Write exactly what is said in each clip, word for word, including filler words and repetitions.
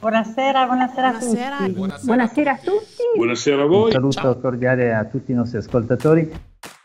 Buonasera, buonasera a Buonasera. tutti. Buonasera, Buonasera a a tutti. tutti. Buonasera a Un voi. saluto Ciao. cordiale a tutti i nostri ascoltatori.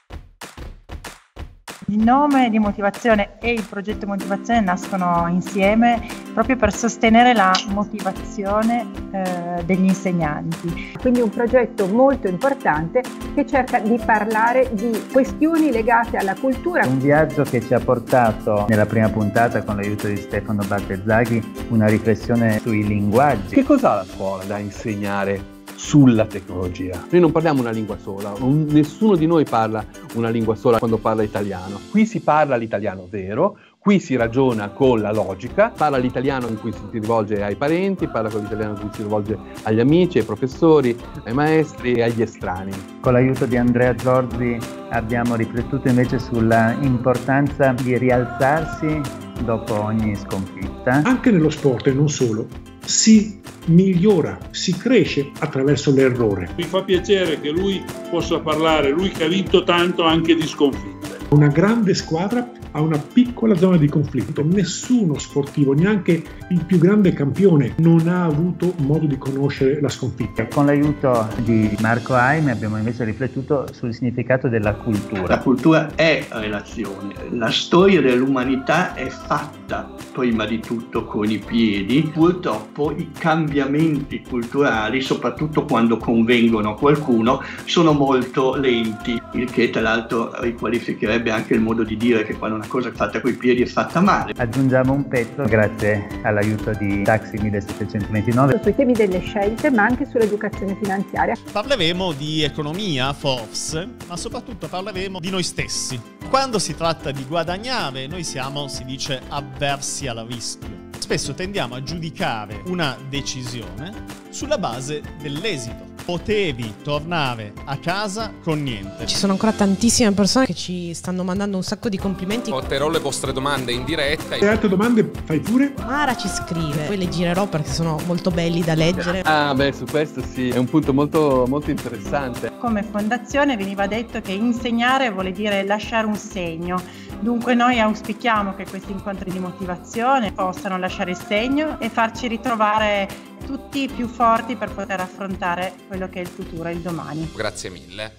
Il nome di Motivazione e il progetto Motivazione nascono insieme proprio per sostenere la motivazione eh, degli insegnanti. Quindi un progetto molto importante che cerca di parlare di questioni legate alla cultura. Un viaggio che ci ha portato nella prima puntata, con l'aiuto di Stefano Battezzaghi, una riflessione sui linguaggi. Che cosa ha la scuola da insegnare sulla tecnologia? Noi non parliamo una lingua sola, un- nessuno di noi parla una lingua sola quando parla italiano. Qui si parla l'italiano vero, qui si ragiona con la logica, parla l'italiano in cui si rivolge ai parenti, parla con l'italiano in cui si rivolge agli amici, ai professori, ai maestri e agli estranei. Con l'aiuto di Andrea Zorzi abbiamo riflettuto invece sulla importanza di rialzarsi dopo ogni sconfitta. Anche nello sport e non solo, si migliora, si cresce attraverso l'errore. Mi fa piacere che lui possa parlare, lui che ha vinto tanto, anche di sconfitte. Una grande squadra ha una piccola zona di conflitto. Nessuno sportivo, neanche il più grande campione, non ha avuto modo di conoscere la sconfitta. Con l'aiuto di Marco Aime abbiamo invece riflettuto sul significato della La cultura. cultura è relazione, la storia dell'umanità è fatta prima di tutto con i piedi. Purtroppo i cambiamenti culturali, soprattutto quando convengono a qualcuno, sono molto lenti, il che tra l'altro riqualificherebbe anche il modo di dire che quando una cosa è fatta coi piedi è fatta male. Aggiungiamo un pezzo grazie all'aiuto di Taxi millesettecentoventinove. Sui temi delle scelte, ma anche sull'educazione finanziaria. Parleremo di economia, forse, ma soprattutto parleremo di noi stessi. Quando si tratta di guadagnare, noi siamo, si dice, avversi al rischio. Spesso tendiamo a giudicare una decisione sulla base dell'esito. Potevi tornare a casa con niente. Ci sono ancora tantissime persone che ci stanno mandando un sacco di complimenti. Porterò le vostre domande in diretta. Se hai altre domande fai pure. Mara ci scrive, poi le girerò perché sono molto belli da leggere. Ah beh, su questo sì, è un punto molto, molto interessante. Come fondazione veniva detto che insegnare vuole dire lasciare un segno. Dunque noi auspichiamo che questi incontri di motivazione possano lasciare il segno e farci ritrovare tutti più forti per poter affrontare quello che è il futuro e il domani. Grazie mille.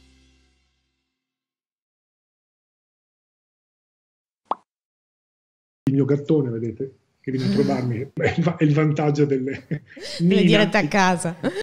Il mio gattone, vedete, che viene a trovarmi, è il va- è il vantaggio delle Le dirette a casa.